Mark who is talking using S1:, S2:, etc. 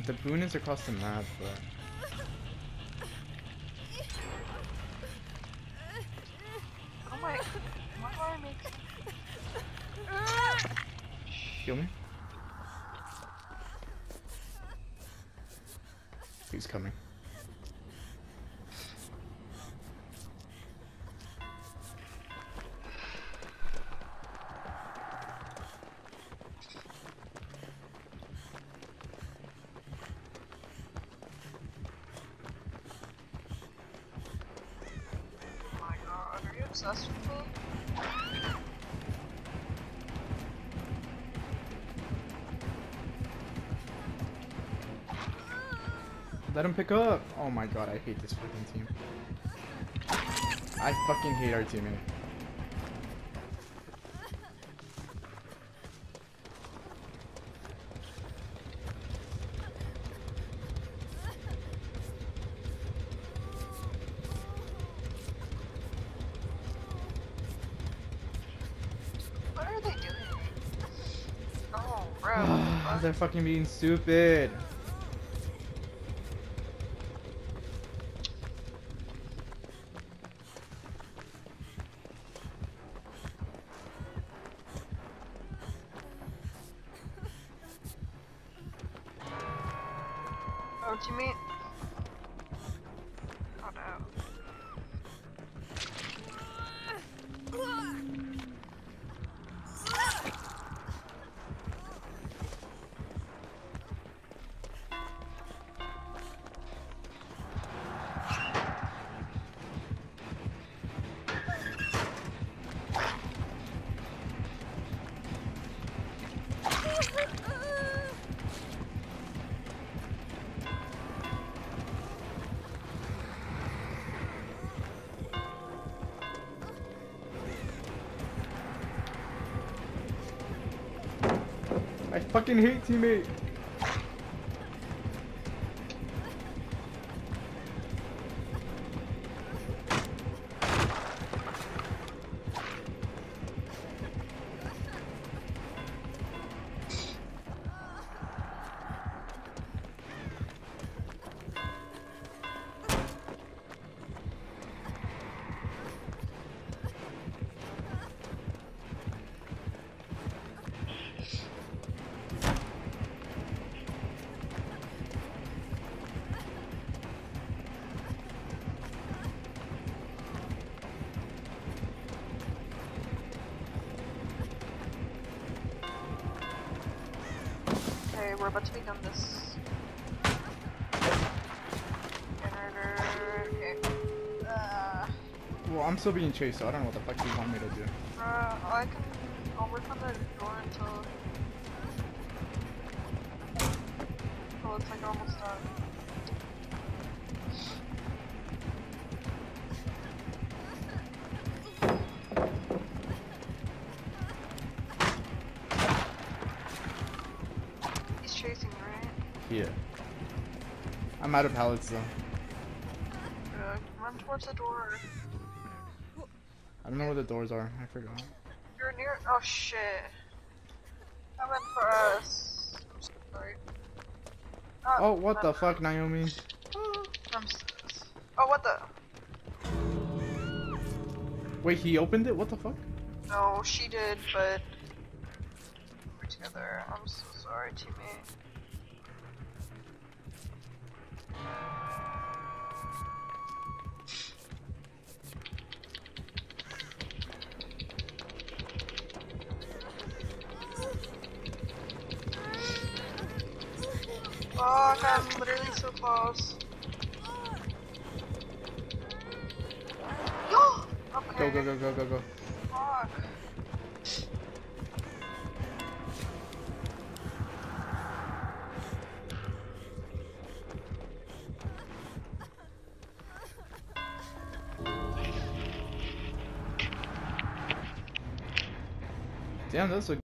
S1: the boon is across the map, but
S2: Oh my, why do I make...
S1: kill me. He's coming.
S2: Oh my god, are you obsessed with me?
S1: Let him pick up. Oh my god, I hate this fucking team. I fucking hate our teammate.
S2: What are they doing? Oh, bro.
S1: They're fucking being stupid.
S2: Oh, teammate. Oh no.
S1: I fucking hate teammate.
S2: Okay, we're about to become this. Generator. Okay.
S1: Well, I'm still being chased, so I don't know what the fuck you want me to do.
S2: I'll work on the door until it's like almost done. He's chasing, right?
S1: Yeah. I'm out of pallets though.
S2: Run towards the door.
S1: I don't know where the doors are. I forgot.
S2: You're near. Oh shit. That went for us. I'm so sorry.
S1: Oh, what the fuck, Naomi?
S2: Oh, what the?
S1: Wait, he opened it? What the fuck?
S2: No, she did, but we're together. I'm so sorry, teammate. Fuck, I'm literally so close. Okay.
S1: Go, go, go, go, go, go.
S2: Fuck.
S1: Damn, that's a